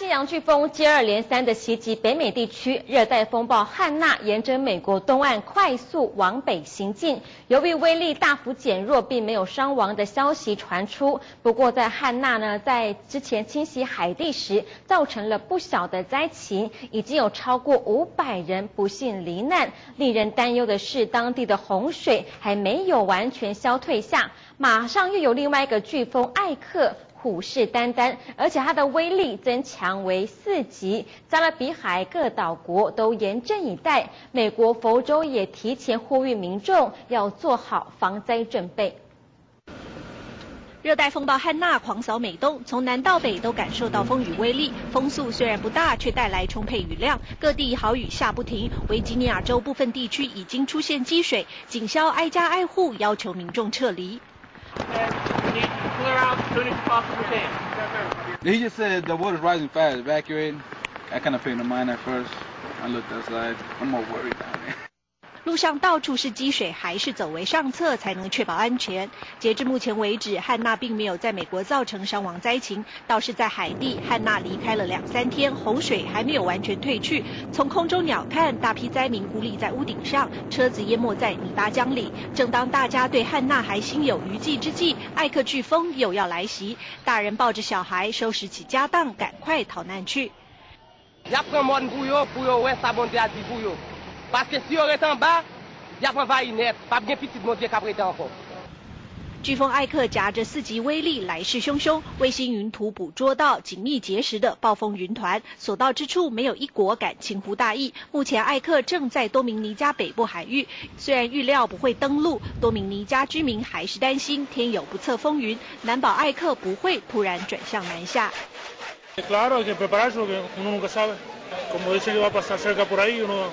西洋飓风接二连三的袭击北美地区，热带风暴汉娜沿着美国东岸快速往北行进。由于威力大幅减弱，并没有伤亡的消息传出。不过，在汉娜呢，在之前侵袭海地时，造成了不小的灾情，已经有超过500人不幸罹难。令人担忧的是，当地的洪水还没有完全消退下，马上又有另外一个飓风艾克。 虎视眈眈，而且它的威力增强为4级，加勒比海各岛国都严阵以待。美国佛州也提前呼吁民众要做好防灾准备。 热带风暴汉娜狂扫美东，从南到北都感受到风雨威力。风速虽然不大，却带来充沛雨量，各地豪雨下不停。维吉尼亚州部分地区已经出现积水，警消挨家挨户要求民众撤离。 Clear out as soon as you possibly can. He just said the water's rising fast, evacuate. I kind of paid no mind at first. I looked outside. I'm more worried down there. 路上到处是积水，还是走为上策才能确保安全。截至目前为止，汉娜并没有在美国造成伤亡灾情，倒是在海地，汉娜离开了2-3天，洪水还没有完全退去。从空中鸟瞰，大批灾民孤立在屋顶上，车子淹没在泥巴浆里。正当大家对汉娜还心有余悸之际，艾克飓风又要来袭，大人抱着小孩，收拾起家当，赶快逃难去。 Parce que si on reste en bas, il y a pas vaille net, pas bien petit mon Dieu qui prêté encore. 飓风艾克夹着4级威力，来势汹汹。卫星云图捕捉到紧密结实的暴风云团，所到之处没有一国敢轻忽大意。目前艾克正在多明尼加北部海域，虽然预料不会登陆，多明尼加居民还是担心天有不测风云，难保艾克不会突然转向南下。 Claro, hay que prepararse porque uno nunca sabe. Como dice que va a pasar cerca por ahí, uno.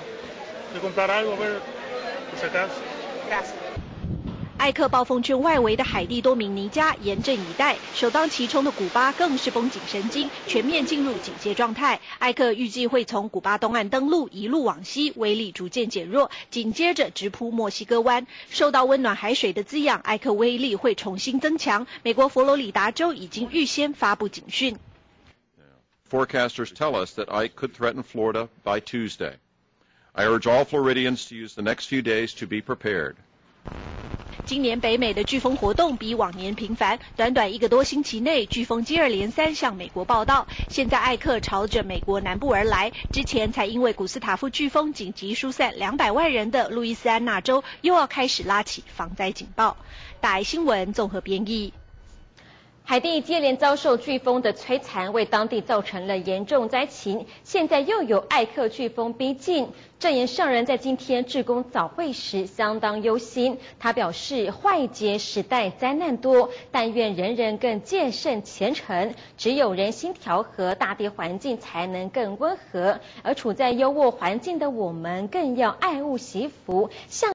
艾克暴风圈外围的海地多明尼加严阵以待，首当其冲的古巴更是绷紧神经，全面进入警戒状态。艾克预计会从古巴东岸登陆，一路往西，威力逐渐减弱，紧接着直扑墨西哥湾。受到温暖海水的滋养，艾克威力会重新增强。美国佛罗里达州已经预先发布警讯。 Forecasters tell us that Ike could threaten Florida by Tuesday. I urge all Floridians to use the next few days to be prepared. 今年北美的飓风活动比往年频繁，短短1个多星期内，飓风接二连三向美国报道。现在艾克朝着美国南部而来，之前才因为古斯塔夫飓风紧急疏散200万人的路易斯安那州，又要开始拉起防灾警报。大爱新闻综合编译。 海地接连遭受飓风的摧残，为当地造成了严重灾情。现在又有艾克飓风逼近，正言圣人在今天致公早会时相当忧心。他表示，坏劫时代灾难多，但愿人人更戒慎虔诚。只有人心调和，大地环境才能更温和。而处在优渥环境的我们，更要爱物惜福，向